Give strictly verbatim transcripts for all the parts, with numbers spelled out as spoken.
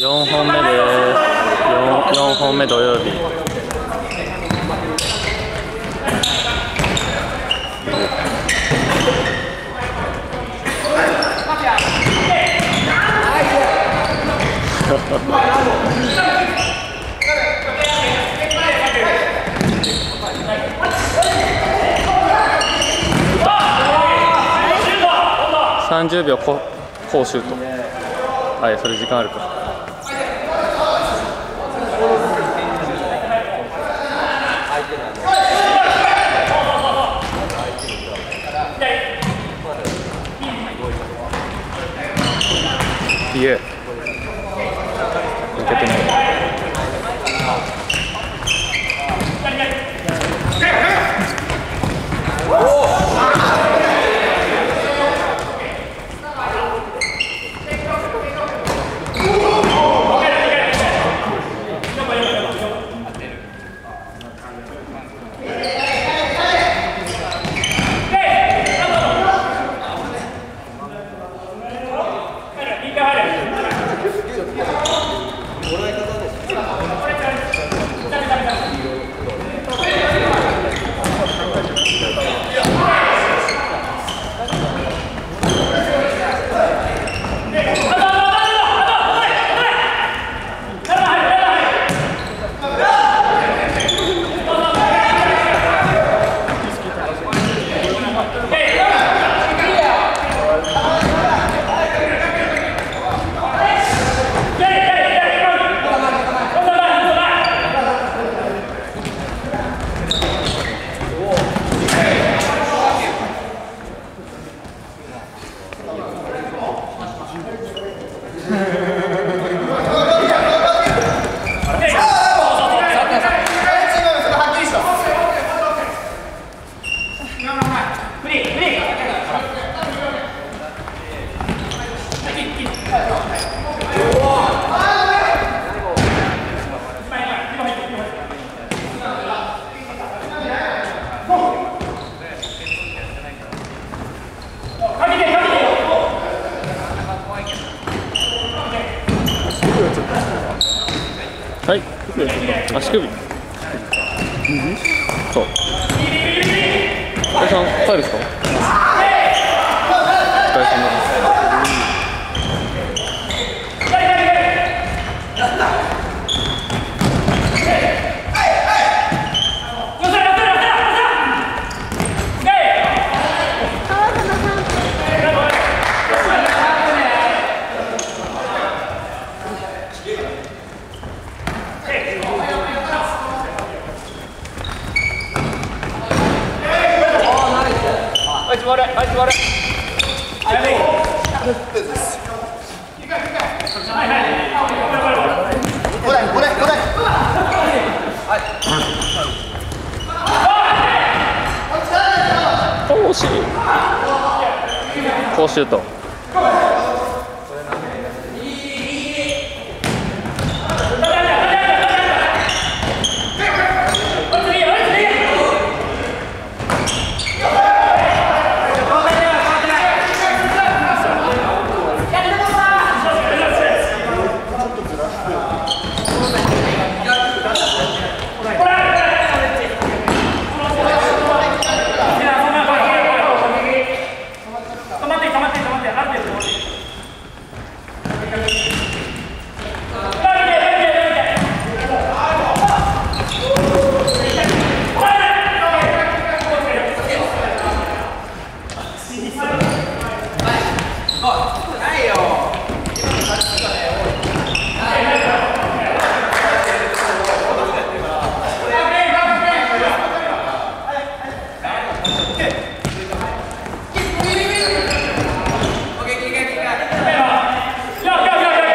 よんほんめです。よんほんめ土曜日。さんじゅうびょうこうシュート。あ、いやそれ時間あるか。いえ、受けてない。はい、足首。そう。お疲れさん、帰るですか？お疲れ様です。 悪い、あいつ悪い。これ、これ、これ。 惜しい。こうシュート。 Go, go, go, go!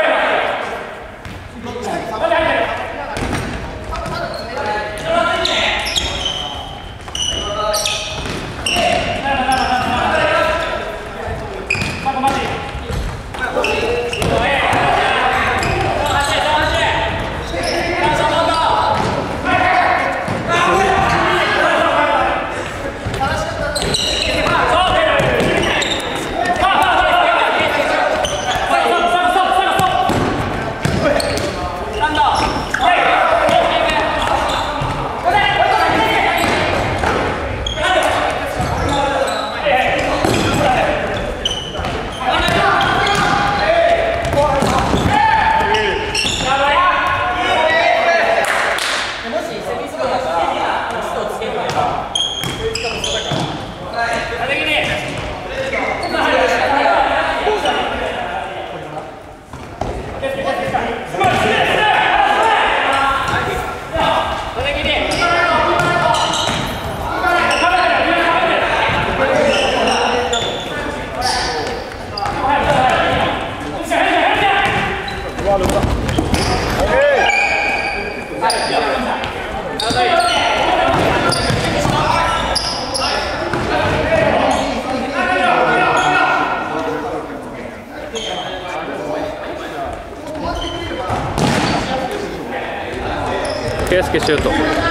圭介シュート。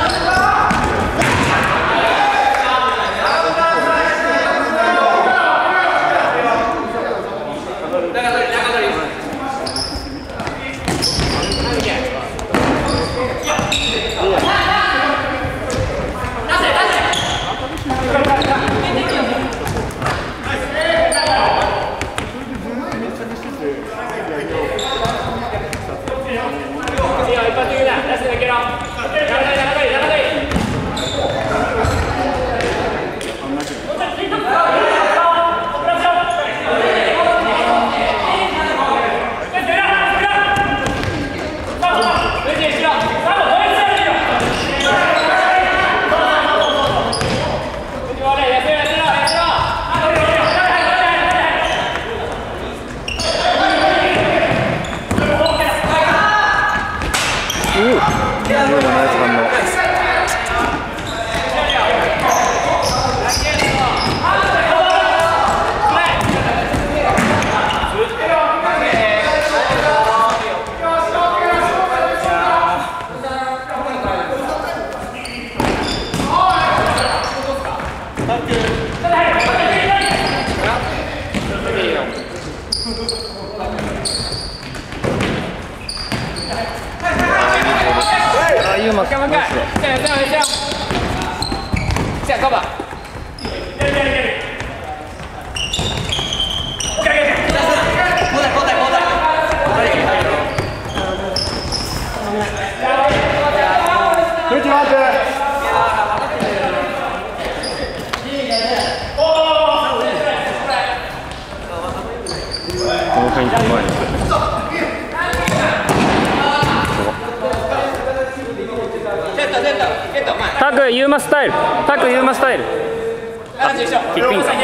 タクユーマスタイル、タクユーマスタイル。キックインか。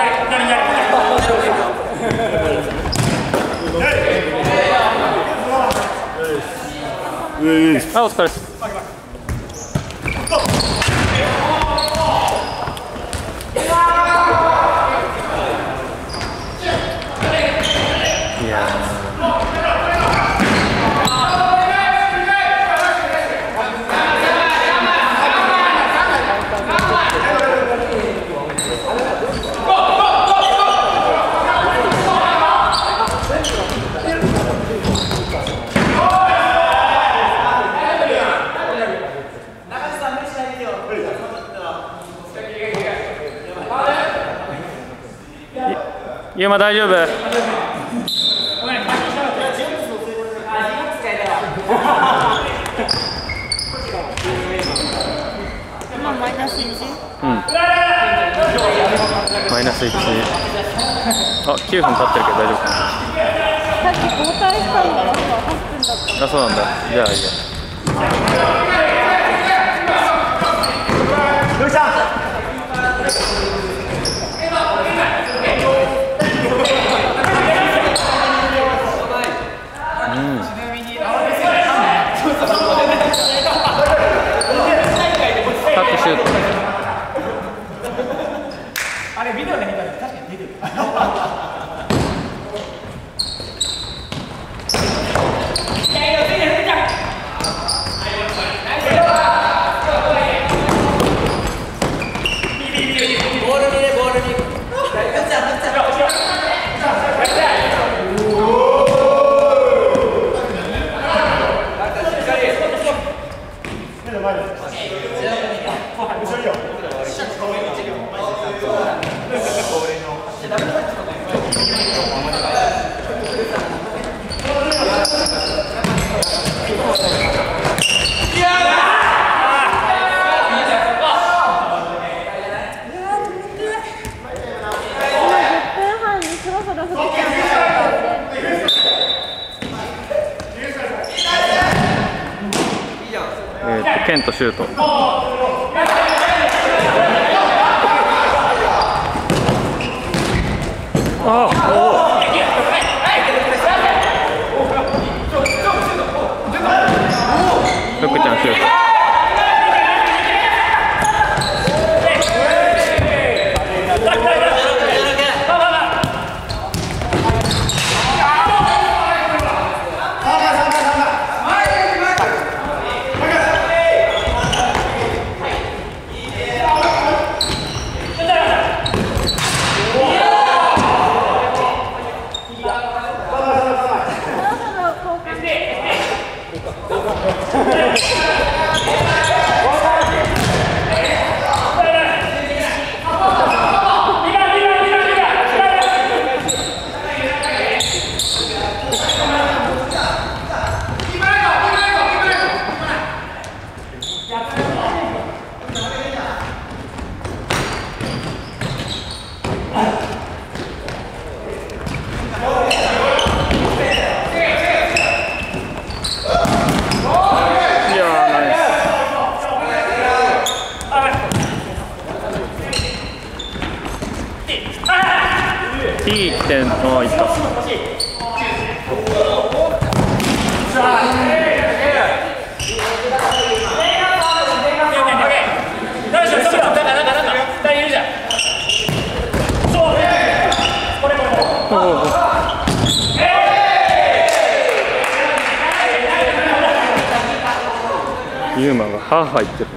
あ、お疲れです。いやユーマ大丈夫？ マイナスいち？ うん。マイナスいち。あ、きゅうふん経ってるけど大丈夫かな。 さっき交代したのがはっぷんだった。 あ、そうなんだ。じゃあいいや。 よいしょ。 タックシュート。 あれビデオで見たら確かに出てる。 えーとケントシュート。ああ、福ちゃんシュート。 いい点のいった。ユーマがハーハー言ってる。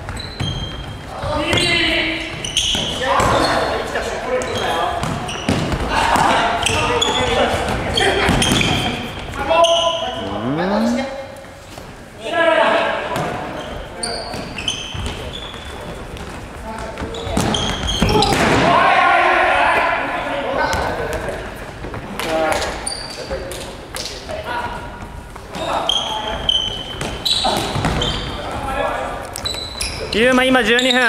ユーマ今じゅうにふん。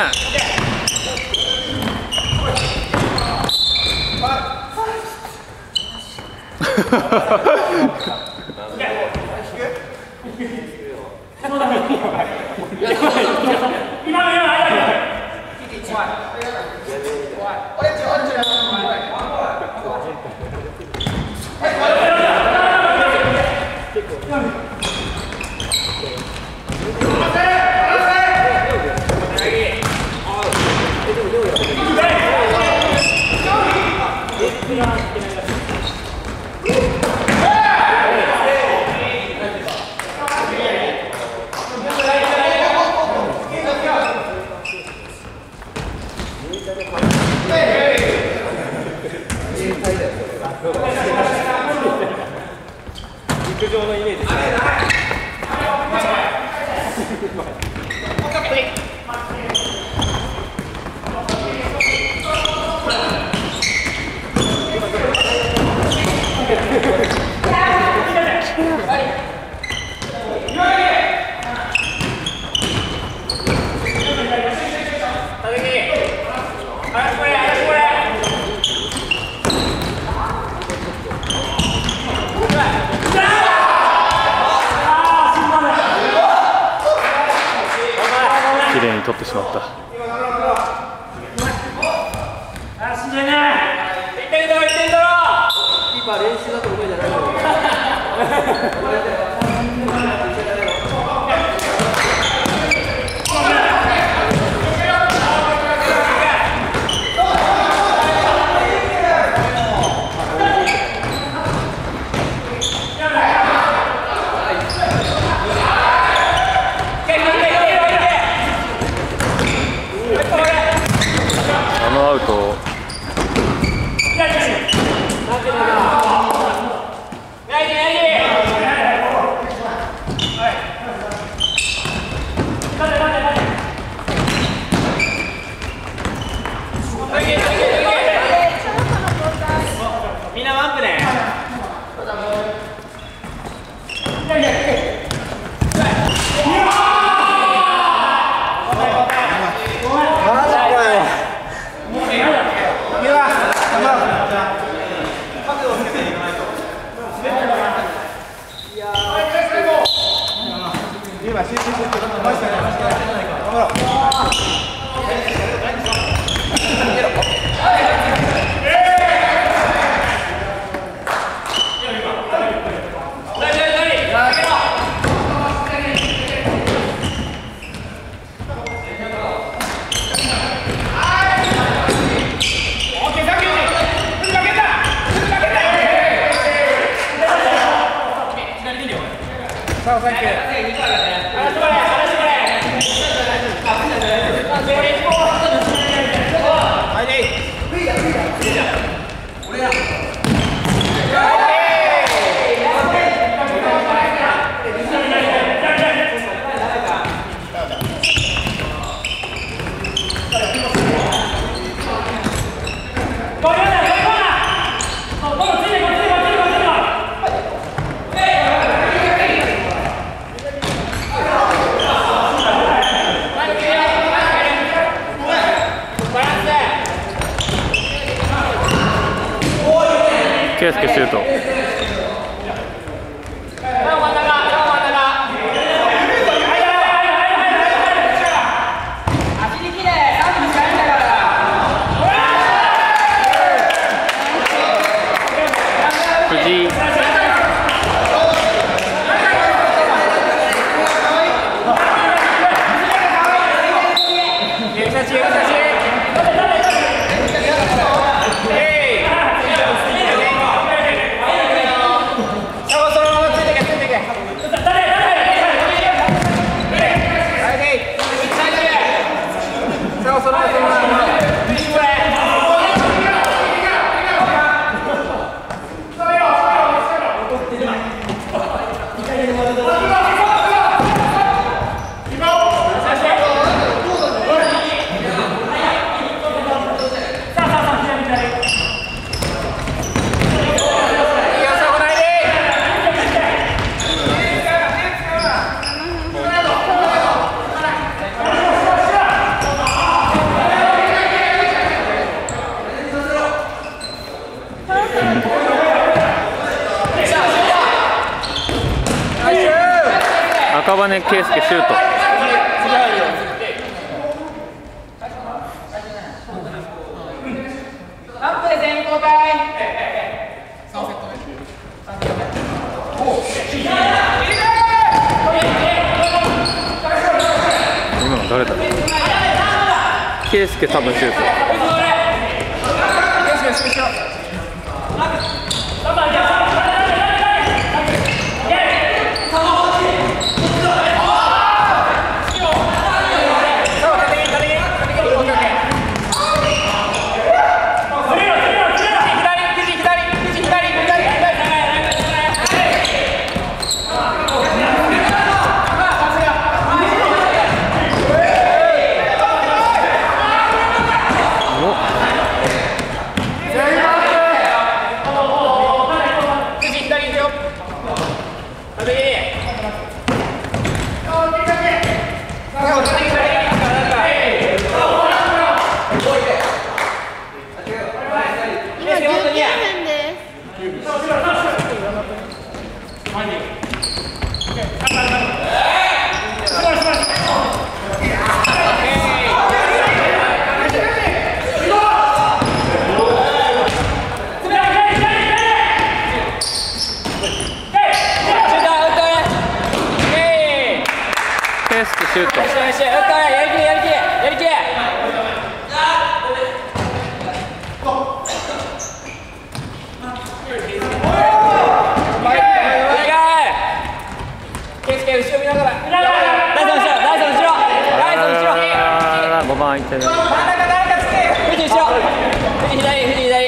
陸上のイメージですね。綺麗に取ってしまった。あのアウトみんなワンプね。 赤羽圭介シュート。 何分で全員交代。 今の誰だろう。圭介多分シュート。シュート。よしよし、やりきれやりきれやりきれ。ケイスケ後ろ見ながら。大丈夫後ろ、大丈夫後ろ、大丈夫後ろ。ああ、ごばん空いてる。真ん中誰かつけ。富士後ろ。富士左、富士左。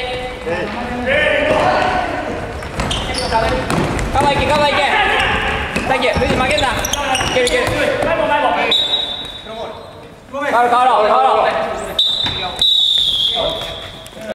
カバーいけ、カバーいけ。サンキュー、富士負けんな。いけるいける。変わろう変わろう変わろう。